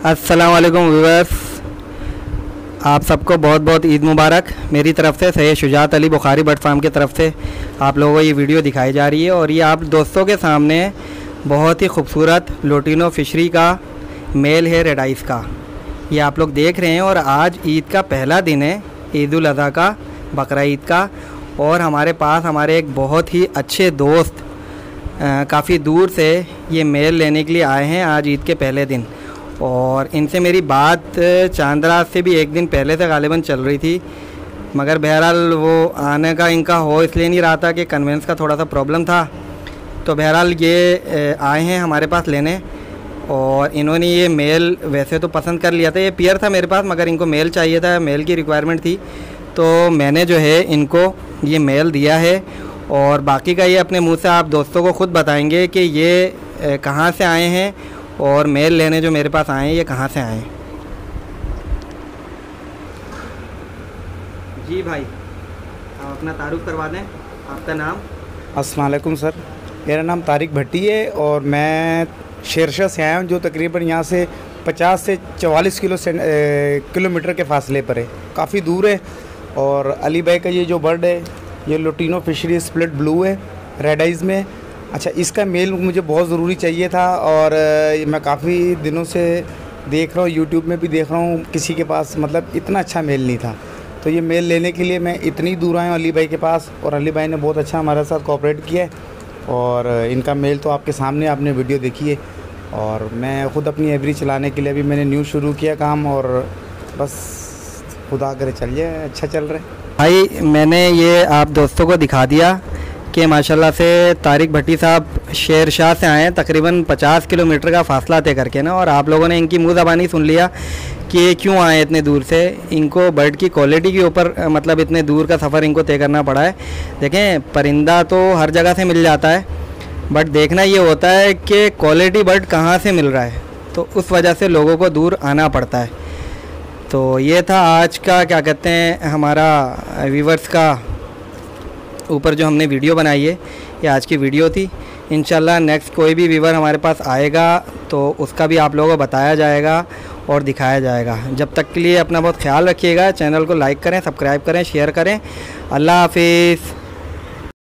अस्सलाम वालेकुम व्यूअर्स, आप सबको बहुत बहुत ईद मुबारक। मेरी तरफ़ से सैयद शुजात अली बुखारी बर्ड फार्म की तरफ से आप लोगों को ये वीडियो दिखाई जा रही है और ये आप दोस्तों के सामने बहुत ही खूबसूरत लोटिनो फिशरी का मेल है रेड आइस का, ये आप लोग देख रहे हैं। और आज ईद का पहला दिन है, ईद उल अज़हा का, बकरा ईद का। और हमारे पास हमारे एक बहुत ही अच्छे दोस्त काफ़ी दूर से ये मेल लेने के लिए आए हैं आज ईद के पहले दिन। और इनसे मेरी बात चांद से भी एक दिन पहले से गालिबन चल रही थी, मगर बहरहाल वो आने का इनका हो इसलिए नहीं रहा था कि कन्वेंस का थोड़ा सा प्रॉब्लम था। तो बहरहाल ये आए हैं हमारे पास लेने और इन्होंने ये मेल वैसे तो पसंद कर लिया था। ये पियर था मेरे पास, मगर इनको मेल चाहिए था, मेल की रिक्वायरमेंट थी, तो मैंने जो है इनको ये मेल दिया है। और बाकी का ये अपने मुंह से आप दोस्तों को ख़ुद बताएंगे कि ये कहाँ से आए हैं और मेल लेने जो मेरे पास आए हैं ये कहाँ से आए हैं। जी भाई, आप अपना तारुफ करवा दें, आपका नाम। अस्सलाम वालेकुम सर, मेरा नाम तारिक भट्टी है और मैं शेरशाह से आया हूँ, जो तकरीबन यहाँ से 50 से 44 किलोमीटर के फासले पर है, काफ़ी दूर है। और अली भाई का ये जो बर्ड है ये लोटिनो फिशरी स्प्लिट ब्लू है, रेड आइज़ में। अच्छा, इसका मेल मुझे बहुत ज़रूरी चाहिए था और मैं काफ़ी दिनों से देख रहा हूँ, यूट्यूब में भी देख रहा हूँ, किसी के पास मतलब इतना अच्छा मेल नहीं था। तो ये मेल लेने के लिए मैं इतनी दूर आया हूँ अली भाई के पास, और अली भाई ने बहुत अच्छा हमारे साथ कोऑपरेट किया है। और इनका मेल तो आपके सामने, आपने वीडियो देखी है। और मैं ख़ुद अपनी एवरी चलाने के लिए अभी मैंने न्यू शुरू किया काम, और बस खुदा करे चल जाए, अच्छा चल रहा है। भाई मैंने ये आप दोस्तों को दिखा दिया कि माशाल्लाह से तारिक भट्टी साहब शेरशाह से आए हैं, तकरीबन 50 किलोमीटर का फासला तय करके ना। और आप लोगों ने इनकी मुँह ज़बानी सुन लिया कि क्यों आए इतने दूर से। इनको बर्ड की क्वालिटी के ऊपर मतलब इतने दूर का सफ़र इनको तय करना पड़ा है। देखें, परिंदा तो हर जगह से मिल जाता है, बट देखना ये होता है कि क्वालिटी बर्ड कहाँ से मिल रहा है, तो उस वजह से लोगों को दूर आना पड़ता है। तो ये था आज का क्या कहते हैं हमारा व्यूवर्स का ऊपर जो हमने वीडियो बनाई है, ये आज की वीडियो थी। इंशाल्लाह नेक्स्ट कोई भी व्यूवर हमारे पास आएगा तो उसका भी आप लोगों को बताया जाएगा और दिखाया जाएगा। जब तक के लिए अपना बहुत ख्याल रखिएगा, चैनल को लाइक करें, सब्सक्राइब करें, शेयर करें। अल्लाह हाफिज़।